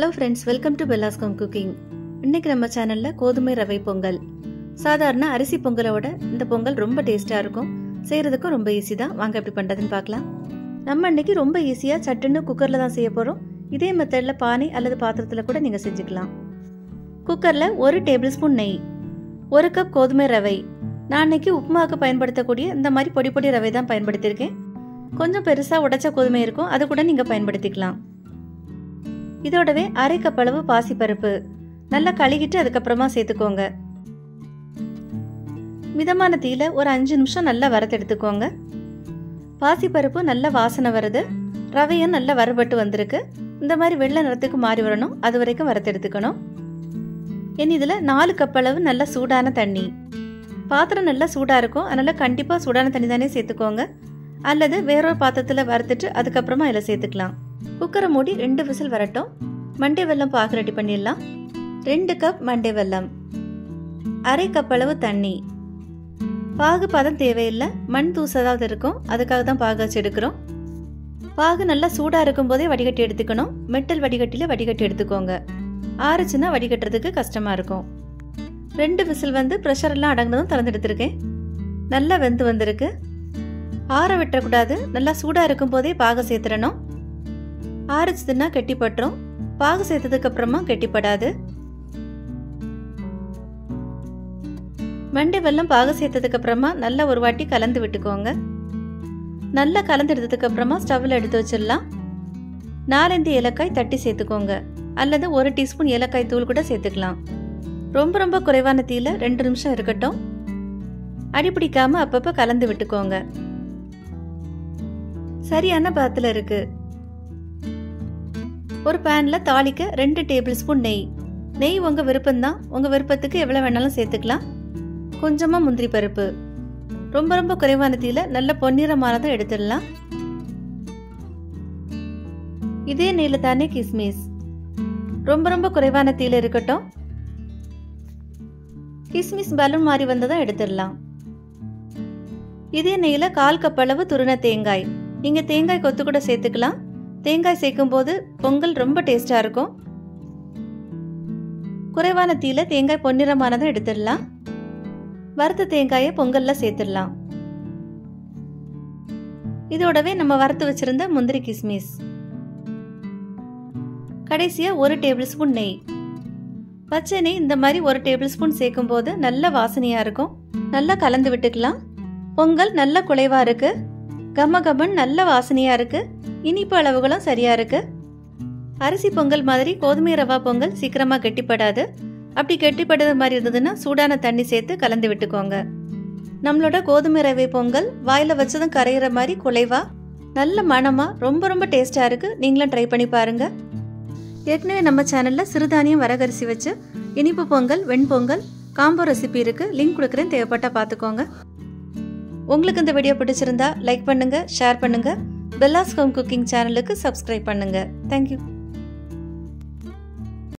Hello friends, welcome to Bella's Home Cooking. இன்னைக்கு நம்ம சேனல்ல கோதுமை ரவை பொங்கல். சாதாரண அரிசி பொங்கலோட இந்த பொங்கல் ரொம்ப டேஸ்டா இருக்கும். செய்யறதுக்கும் ரொம்ப ஈஸி தான். வாங்க எப்படி பண்றதுன்னு பார்க்கலாம். நம்ம இன்னைக்கு ரொம்ப ஈஸியா சட்டுன்னு குக்கர்ல தான் செய்ய போறோம். இதே மெத்தட்ல பானை அல்லது பாத்திரத்துல கூட நீங்க செஞ்சுக்கலாம். குக்கர்ல 1 டேபிள் ஸ்பூன் நெய், 1 கப் கோதுமை ரவை. நான் இன்னைக்கு உப்புமாவுக்கு பயன்படுத்தக்கூடிய இந்த மாதிரி பொடி பொடி ரவை தான் பயன்படுத்தியிருக்கேன். கொஞ்சம் பெருசா உடைச்ச கோதுமை இருக்கும், அது கூட நீங்க பயன்படுத்திக்கலாம். இதோடவே 1/2 கப் அளவு பாசிப்பருப்பு நல்லா கழுகிட்டு அதுக்கப்புறமா சேர்த்துக்கோங்க. மிதமான தீயில ஒரு 5 நிமிஷம் நல்லா வறுத்தெடுத்துக்கோங்க. பாசிப்பருப்பு நல்ல வாசனை வருது, ரவையும் நல்லா வறுபட்டு வந்திருக்கு. இந்த மாதிரி வெள்ளை நிறத்துக்கு மாறி வரணும், அது வரைக்கும் வறுத்தெடுத்துக்கணும். இனி இதில் 4 கப் அளவு நல்ல சூடான தண்ணி. பாத்திரம் நல்லா சூடாக இருக்கும், அதனால் கண்டிப்பாக சூடான தண்ணி தானே சேர்த்துக்கோங்க. அல்லது வேறொரு பாத்திரத்தில் வறுத்துட்டு அதுக்கப்புறமா இதில் சேர்த்துக்கலாம். குக்கரை மூடி 2 விசில் வரட்டும். மண்டை வெல்லம் பாகு ரெடி பண்ணிடலாம். 2 கப் மண்டை வெல்லம், 1/2 கப் அளவு தண்ணி. பாகு பதம் தேவையில்லை, மண் தூசதாவது இருக்கும், அதுக்காக தான் பாகு வச்சு எடுக்கிறோம். பாகு நல்லா சூடாக இருக்கும் போதே வடிகட்டி எடுத்துக்கணும். மெட்டல் வடிகட்டியில் வடிகட்டி எடுத்துக்கோங்க. ஆறுச்சுன்னா வடிகட்டுறதுக்கு கஷ்டமாக இருக்கும். 2 விசில் வந்து ப்ரெஷரெல்லாம் அடங்கினதும் திறந்து எடுத்துருக்கேன். நல்லா வெந்து வந்திருக்கு. ஆற விட்டுறக்கூடாது, நல்லா சூடாக இருக்கும் போதே பாகை சேர்த்துடணும். ஆறுச்சுதுன்னா கெட்டிப்பட்டுரும். பாகு சேர்த்ததுக்கு அப்புறமா கெட்டிப்படாது. மண்டை வெல்லம் பாகு சேர்த்ததுக்கு அப்புறமா நல்லா ஒரு வாட்டி கலந்து விட்டுக்கோங்க. நல்லா கலந்து எடுத்ததுக்கு அப்புறமா ஸ்டவ்ல எடுத்து வச்சிடலாம். 4 ஏலக்காய் தட்டி சேர்த்துக்கோங்க, அல்லது 1 டீஸ்பூன் ஏலக்காய் தூள் கூட சேர்த்துக்கலாம். ரொம்ப ரொம்ப குறைவான தீயில 2 நிமிஷம் இருக்கட்டும். அடிப்பிடிக்காம அப்பப்ப கலந்து விட்டுக்கோங்க. சரியான பதத்துல இருக்கு. ஒரு பேன்ல தாளிக்க 2 டேபிள் ஸ்பூன் நெய். நெய் உங்க விருப்பம்தான், உங்க விருப்பத்துக்கு எவ்வளவு வேணாலும் சேர்த்துக்கலாம். கொஞ்சமா முந்திரி பருப்பு. ரொம்ப ரொம்ப குறைவான தீயில நல்ல பொன்னிறமானதை எடுத்துடலாம். இதே நெய்ல தானே கிஸ்மிஸ். ரொம்ப ரொம்ப குறைவான தீயில இருக்கட்டும். கிஸ்மிஸ் பலூன் மாதிரி வந்ததா எடுத்துடலாம். இதே நெய்ல 1/4 கப் அளவு துருன தேங்காய். நீங்க தேங்காய் கொத்து கூட சேர்த்துக்கலாம். தேங்காய் சேர்க்கும் போது பொங்கல் ரொம்ப டேஸ்டா இருக்கும். குறைவான தீயில தேங்காய் பொன்னிறமானதை எடுத்துடலாம். வறுத்த தேங்காயை பொங்கல்ல சேர்த்துடலாம். இதோடவே நம்ம வறுத்து வச்சிருந்த முந்திரி கிஸ்மிஸ். கடைசியா 1 டேபிள் ஸ்பூன் நெய். பச்சை நெய் இந்த மாதிரி 1 டேபிள் ஸ்பூன் சேர்க்கும் போது நல்ல வாசனையா இருக்கும். நல்லா கலந்து விட்டுக்கலாம். பொங்கல் நல்ல குழைவா இருக்கு, கம கமன் நல்ல வாசனையா இருக்கு. இனிப்பு அளவுகளும் சரியா இருக்கு. அரிசி பொங்கல் மாதிரி கோதுமை ரவா பொங்கல் சீக்கிரமா கெட்டிப்படாது. அப்படி கெட்டிப்படுற மாதிரி இருந்ததுன்னா சூடான தண்ணி சேர்த்து கலந்து விட்டுக்கோங்க. நம்மளோட கோதுமை ரவை பொங்கல் வாயில வச்சதும் கரையிற மாதிரி குழைவா நல்ல மணமா ரொம்ப ரொம்ப டேஸ்டா இருக்கு. நீங்களும் ட்ரை பண்ணி பாருங்க. ஏற்கனவே நம்ம சேனல்ல சிறுதானியம் வரகரிசி வச்சு இனிப்பு பொங்கல், வெண்பொங்கல் காம்போ ரெசிபி இருக்கு. லிங்க் கொடுக்குறேன், தேவைப்பட்டா பார்த்துக்கோங்க. உங்களுக்கு இந்த வீடியோ பிடிச்சிருந்தா லைக் பண்ணுங்க, ஷேர் பண்ணுங்க. பெல்லாஸ் ஹோம் குக்கிங் சேனலுக்கு சப்ஸ்கிரைப் பண்ணுங்க. தேங்க்யூ.